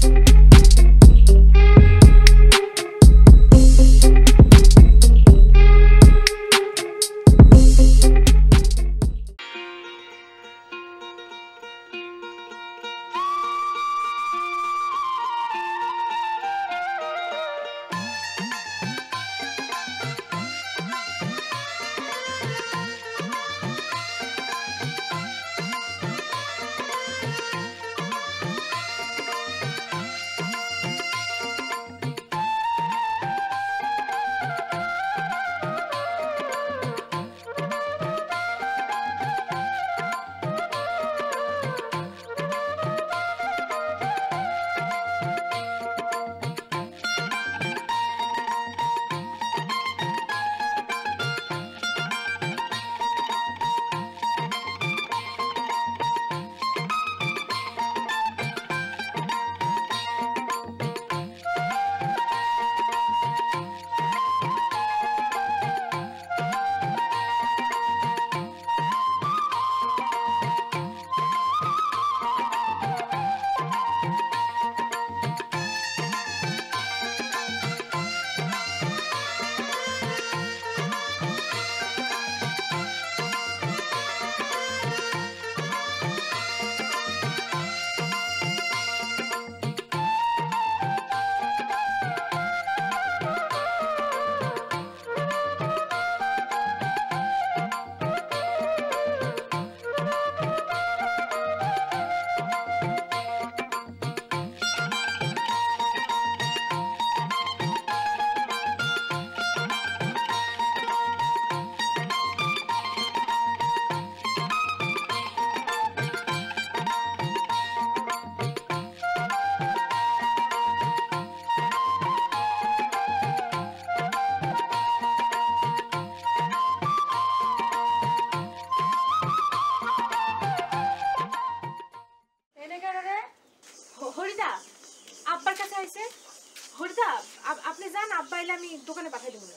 দোকানে পাঠাই দেব।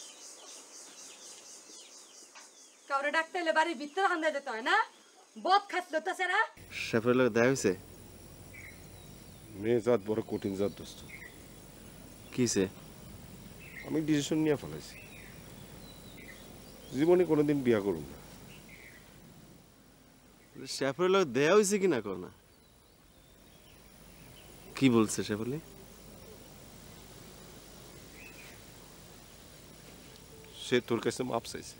কাউরে ডাকতে হলে বাড়ির ভিতরে হান্দা যেতে হয় না? বদ খাতলো তাছাড়া শেফের লোক দেখা হয়েছে? মেয়ে জাত বড় কঠিন জাত দোস্ত। কিসে? আমি ডিসিশন নিয়ে ফেলাইছি, জীবনে কোনোদিন বিয়া করব না। শেফের লোক দেয়া হয়েছে কিনা কর না? কি বলছে শেফালি? সে তোর কাছে মাপ চাইছে।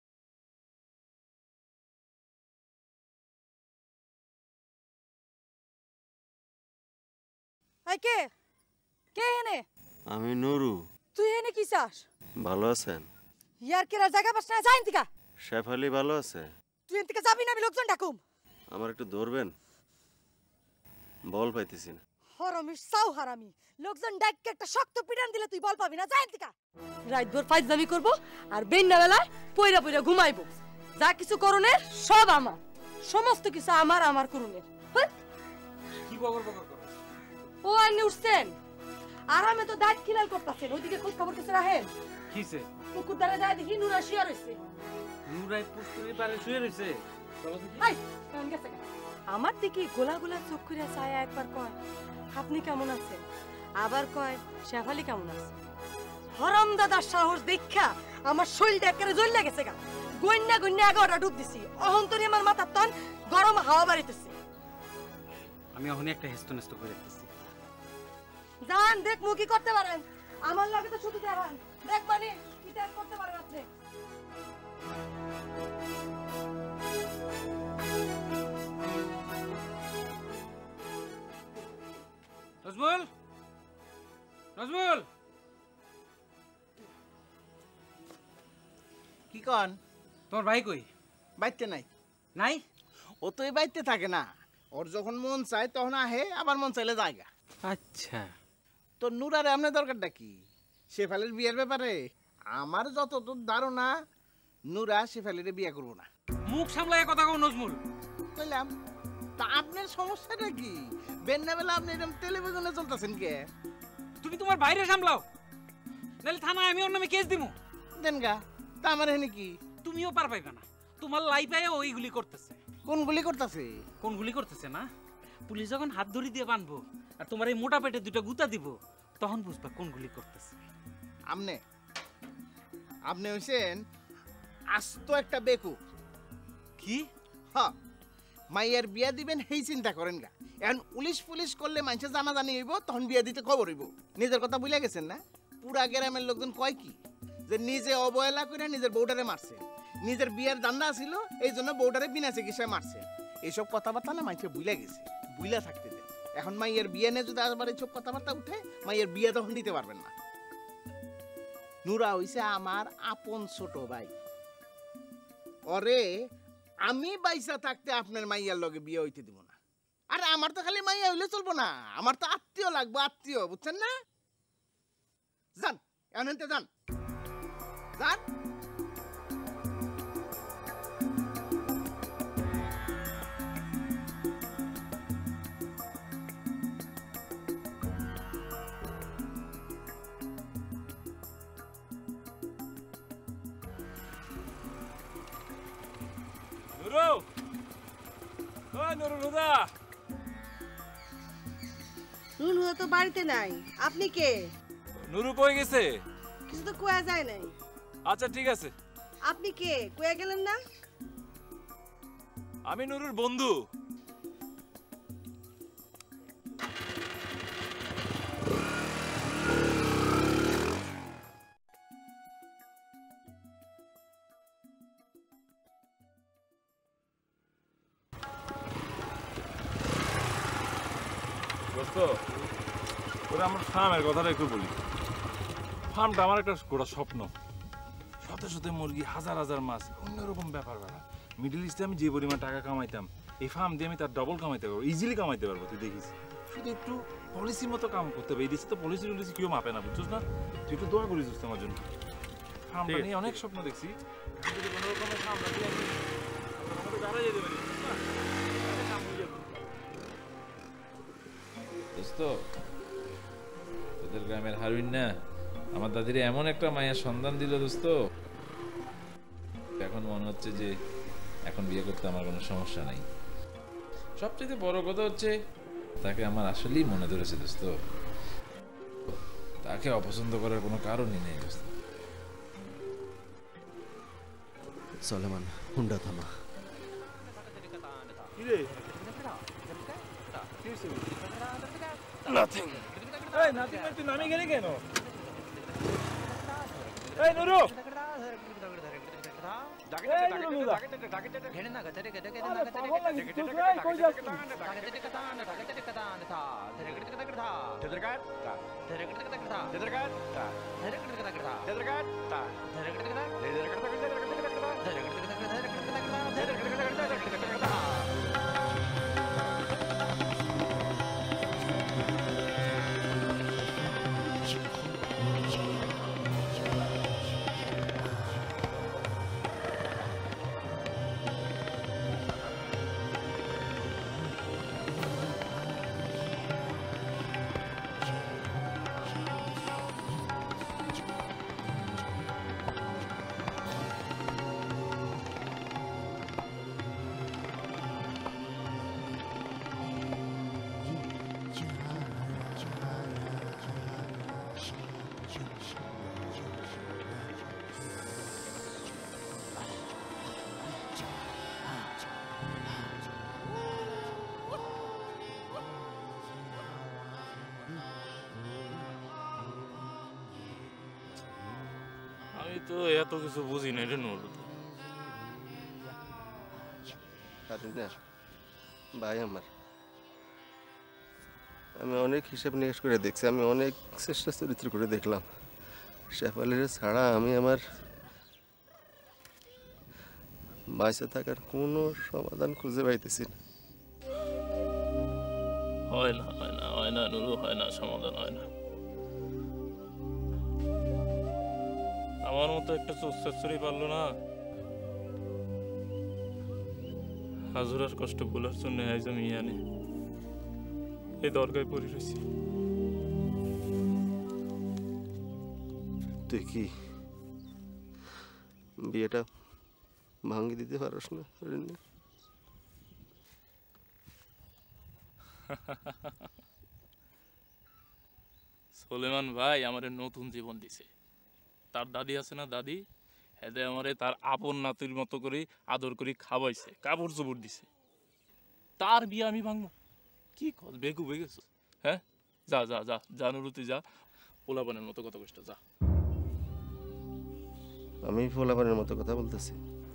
কে কে এনে? আমি নুরু। তুই এনে কি চাস? ভালো আছেন? ইয়ার কেরা জায়গা পাস না, যাই এনতিকা। শেফালি ভালো আছে? তুই এনতিকা যাবি না, আমি লোকজন ডাকুম। আমার একটু ধরবেন, বল পাইতেছি না। হরামি সাউ হারামি, লোকজন ডাককে একটা শক্ত পিটান দিলে তুই বল পাবি না, যাই এনতিকা। রাতভর ফাইজলামি করব আর বেন্না বেলায় পয়রা পয়রা ঘুমাইবো। যা কিছু করুনের সব আমার, সমস্ত কিছু আমার আমার করুনের। কি বকর বকর করো? ও আইনি উঠছেন, আরামে তো দাঁত খিলাল করতেছেন। ওইদিকে খোঁজ খবর কিছু রাখেন? কিসে? পুকুর ধারে যায় দেখি নুরা শুয়ে রয়েছে। নুরাই পুষ্করির পারে শুয়ে রয়েছে? হাই, কেমন গেছে? আমার দিকে গোলা গোলা চোখ করে চায়, একবার কয় আপনি কেমন আছেন, আবার কয় শেফালি কেমন আছে। হরম দাদার সাহস দেখা আমার শরীরটা একেবারে জ্বলে গেছে গা। গন্যা গন্যা 11টা ডুব দিছি, অহন্তরি আমার মাথার তন গরম হাওয়া বাড়িতেছে। আমি এখনই একটা হেস্ত নেস্ত করে রাখতেছি। জান দেখ মু কি করতে পারেন, আমার লাগে তো শুধু দেখান, দেখ মানে কি কাজ করতে পারেন আপনি। নজমুল, নজমুল, কি কন? তোমার ভাই কই? বাইতে নাই। নাই? ও তো এই বাইতে থাকে না, ওর যখন মন চায় তখন আহে, আবার মন চাইলে জায়গা। আচ্ছা, তো নুরারে আপনার দরকারটা কি শেফালির বিয়ের ব্যাপারে? আমার যতদূর ধারণা নুরা শেফালির বিয়ে করবো না। মুখ সামলায় কথা কও নজমুল। কইলাম তা আপনার সমস্যাটা কি? বেন্নাবেলা আপনি এরকম টেলিভিশনে চলতেছেন কে? তুমি তোমার বাইরে সামলাও, নাহলে থানায় আমি ওর নামে কেস দিমু। দেন গা, তা আমার এখানে কি? তুমিও পার পাইবে না, তোমার লাইফে ওইগুলি করতেছে। কোন গুলি করতেছে? কোন গুলি করতেছে না? পুলিশ যখন হাত ধরি দিয়ে বানবো আর তোমার এই মোটা পেটে দুটো গুতা দিব তখন বুঝবা কোন গুলি করতেছে। আমনে আপনি হইছেন আস্ত একটা বেকু। কি হ্যাঁ, মাইয়ার বিয়া দিবেন সেই চিন্তা করেন গা। এখন পুলিশ করলে মানুষে জানাজানি হইব, তখন বিয়া দিতে খবর হইব। নিজের কথা বুঝে গেছেন না? পুরা গ্রামের লোকজন কয় কি যে নিজে অবহেলা করে নিজের বউটারে মারছে, নিজের বিয়ের দান্দা ছিল এই জন্য বউটারে বিনা চিকিৎসায় মারছে। এইসব কথাবার্তা না মানুষে বুঝে গেছে, বুঝলা থাকতে দেন। এখন মাইয়ের বিয়ে নিয়ে যদি আবার এইসব কথাবার্তা উঠে, মাইয়ের বিয়ে তখন দিতে পারবেন না। নুরা হইছে আমার আপন ছোট ভাই, ওরে আমি বাইসা থাকতে আপনার মাইয়ার লগে বিয়ে হইতে দিব না। আরে আমার তো খালি মাইয়া হইলে চলবো না, আমার তো আত্মীয় লাগবে, আত্মীয়, বুঝছেন না? যান এনতে যান যান। নুরু, ওই নুরু নুদা। নুনু তো বাড়িতে নাই, আপনি কে? নুরু কই গেছে? কিছু তো কোয়া যায় নাই। আচ্ছা ঠিক আছে। আপনি কে? কোয়া গেলেন না? আমি নুরুর বন্ধু। দোস্ত, ওরা আমার ফার্মের কথাটা একটু বলি। ফার্মটা আমার একটা গোটা স্বপ্ন। শত শত মুরগি, হাজার হাজার মাছ, অন্যরকম ব্যাপার বেড়া। মিডল ইস্টে আমি যে পরিমাণ টাকা কামাইতাম, এই ফার্ম দিয়ে আমি তার ডবল কামাইতে পারবো, ইজিলি কামাইতে পারবো। তুই দেখিস, শুধু একটু পলিসির মতো কাম করতে হবে। এই দেশে তো পলিসি টলিসি কেউ মাপে না, বুঝছিস না? তুই একটু দোয়া করিস আমার জন্য। ফার্মটা নিয়ে অনেক স্বপ্ন দেখছি। যদি কোনো রকমের ফার্মটা দিয়ে আমি আমাকে দাঁড়াই যেতে পারি, বুঝছিস না? কাম হয়ে যাবে। দোস্ত, তোদের গ্রামের হারুইন না আমার দাদির এমন একটা মায়ের সন্ধান দিল দোস্ত, এখন মনে হচ্ছে যে এখন বিয়ে করতে আমার কোনো সমস্যা নাই। সবচেয়ে বড় কথা হচ্ছে তাকে আমার আসলেই মনে ধরেছে দোস্ত। তাকে অপছন্দ করার কোনো কারণই নেই দোস্ত। সলেমান, হুন্ডা থামা। নাথিং। এই নাথিং মানে তুই নামে গেলি কেন? এই নুরু, এই নুরু নুদা। আরে পাগল নাকি তুই? কই যাচ্ছিস? আমি তো এত কিছু বুঝি না রে নুরু। ভাই আমার, আমি অনেক হিসাব নিকাশ করে দেখছি, আমি অনেক চেষ্টা চরিত্র করে দেখলাম। শেফালির ছাড়া আমি আমার বাইসে থাকার কোনো সমাধান খুঁজে পাইতেছি না। হয় না, হয় না, হয় না নুরু, হয় না, সমাধান হয় না। আমার মতো একটা চোরি পারলো না। হাজুরার কষ্ট বলার জন্য আজ আমি ইয়ানে এই দরগায় পড়ে রয়েছি। তুই কি বিয়েটা ভাঙি দিতে পারস না? সোলেমান ভাই আমারে নতুন জীবন দিছে। তার দাদি আছে না, দাদি, হেদে আমারে তার আপন নাতির মতো করে আদর করে খাওয়াইছে, কাপড় চোপড় দিছে। তার বিয়ে আমি ভাঙবো? কি কস, বেগু বেগেছ? হ্যাঁ, যা যা যা জানুরুতি যা, পোলাপানের মতো কথা কষ্ট যা। আমি ফোলাপানের মতো কথা বলতেছি?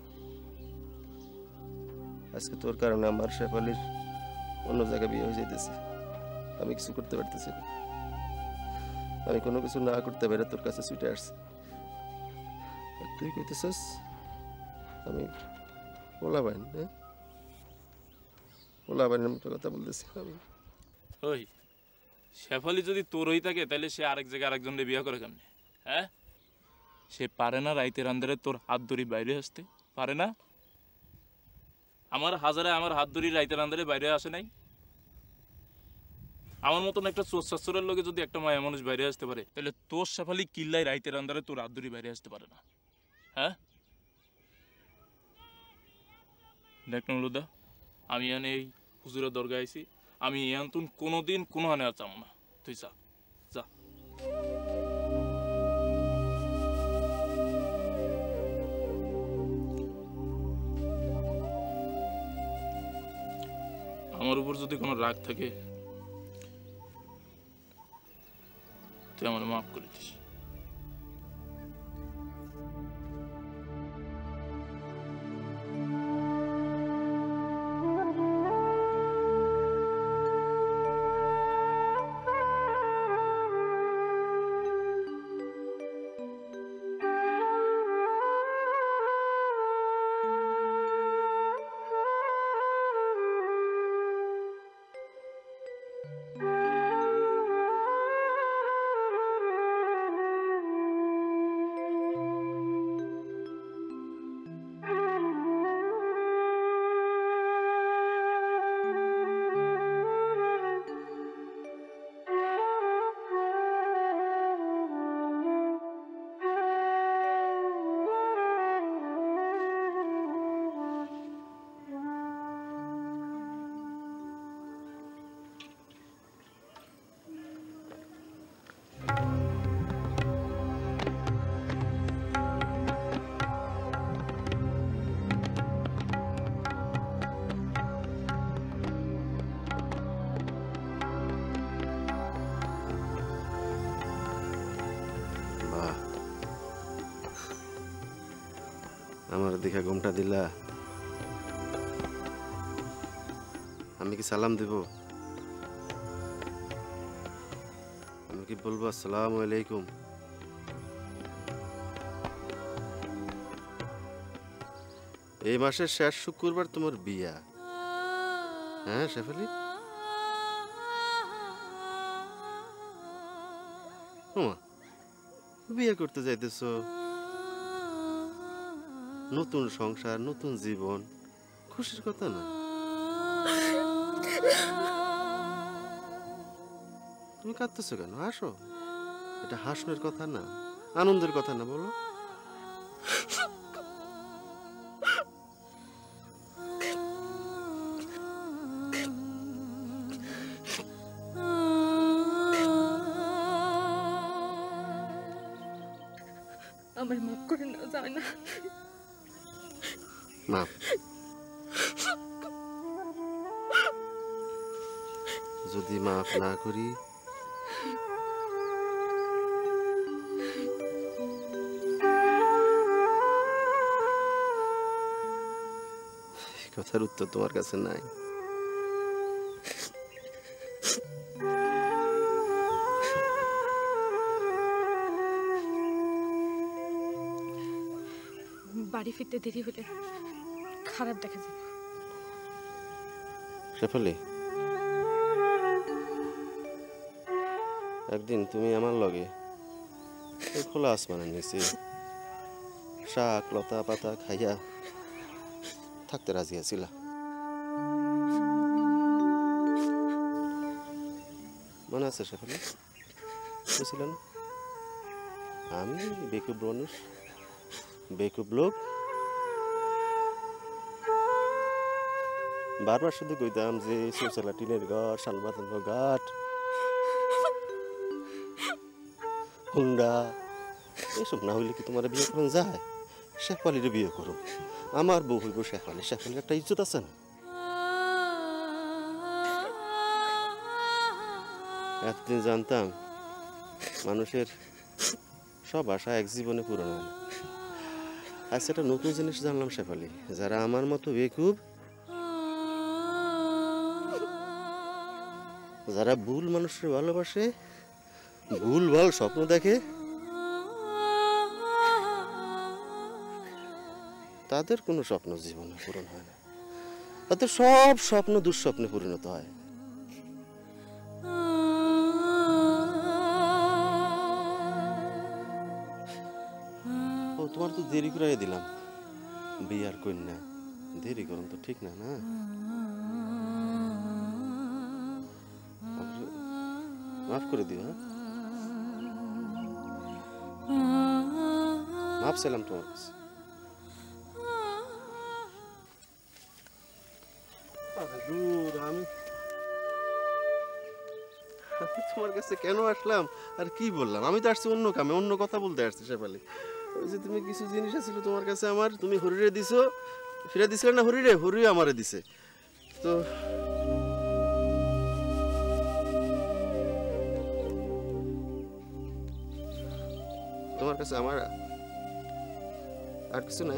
আজকে তোর কারণে আমার শেফালির অন্য জায়গায় বিয়ে হয়ে যাইতেছে, আমি কিছু করতে পারতেছি না। আমি কোনো কিছু না করতে পেরে তোর কাছে ছুটে আসছি, আর তুই কইতেছিস আমি পোলাপান? হ্যাঁ, পোলাপানের মতো কথা বলতেছি আমি? ওই শেফালি যদি তোর হই থাকে তাহলে সে আরেক জায়গায় আরেকজনের বিয়ে করে কেমনে? হ্যাঁ, সে পারে না রাইতের আন্ধারে তোর হাত ধরি বাইরে আসতে? পারে না? আমার হাজারে আমার হাত ধরি রাইতের আন্ধারে বাইরে আসে নাই? আমার মতন একটা চোর লোকে যদি একটা মায়া মানুষ বাইরে আসতে পারে, তাহলে তোর শেফালি কিল্লাই রাইতের আন্ধারে তোর হাত ধরি বাইরে আসতে পারে না? হ্যাঁ, দেখ নলুদা, আমি এনে এই হুজুরের দরগা আইছি, আমি এনতুন কোনোদিন কোনো হানে আর চামো না। তুই যা যা। আমার উপর যদি কোনো রাগ থাকে তুই আমার মাফ করে দিস। আমার দেখা ঘুমটা দিলা, আমি কি সালাম দেব? আমি কি বলবো আসসালামু আলাইকুম? এই মাসের শেষ শুক্রবার তোমার বিয়া, হ্যাঁ শেফালি? বিয়ে করতে যাইতেছো, নতুন সংসার, নতুন জীবন, খুশির কথা না? তুমি কাঁদতেছো কেন? হাসো, এটা হাসনের কথা না, আনন্দের কথা না, বলো। আমার মাফ করে না, যায় না। মাফ? যদি মাফ না করি কথার উত্তর তোমার কাছে নাই। বাড়ি ফিরতে দেরি হলে খারাপ দেখা যাবে। শেফালি, একদিন তুমি আমার লগে খোলা আসমানের নিচে শাক লতা পাতা খাইয়া থাকতে রাজি আছিলা। মনে আছে শেফালি? বুঝছিল না? আমি বেকুব মানুষ, বেকুব লোক, বারবার শুধু কইতাম যে সোসালা টিনের ঘর শালবাতান ঘাট হুন্ডা এসব না হইলে কি তোমার বিয়ে করুন যায়? শেফালির বিয়ে করো, আমার বউ হইব শেফালি। শেফালির একটা ইজ্জত আছে না? এতদিন জানতাম মানুষের সব আশা এক জীবনে পূরণ হয় না। আজ একটা নতুন জিনিস জানলাম শেফালি, যারা আমার মতো বেকুব, যারা ভুল মানুষের ভালোবাসে, ভুল ভাল স্বপ্ন দেখে, তাদের কোনো স্বপ্ন জীবনে পূরণ হয় না। তাদের সব স্বপ্ন দুঃস্বপ্নে পরিণত হয়। ও তোমার তো দেরি করে দিলাম, বিয়ার কন্যা, দেরি করুন তো ঠিক না? না মাফ করে দিও। হ্যাঁ, মাফ চাইলাম তোমার কাছে। আমি তোমার কাছে কেন আসলাম আর কি বললাম? আমি তো আসছি অন্য কামে, অন্য কথা বলতে আসছি শেফালি। ওই যে তুমি কিছু জিনিস আছিল তোমার কাছে আমার, তুমি হরিরে দিছো, ফিরে দিছিলে না হরিরে? হরি আমারে দিছে। তো তোমার কাছে আমার আর কিছু নাই?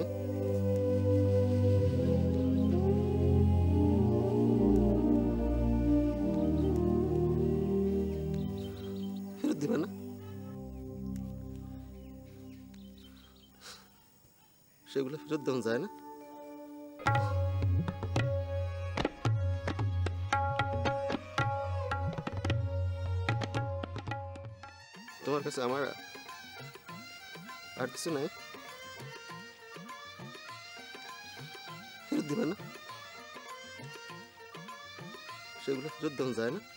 ফেরত দিবে না? সেগুলো ফেরত দেওয়া যায় না? তোমার কাছে আমার আর কিছু নাই? ফেরত দিবে না? সেগুলো ফেরত দেওয়া যায় না?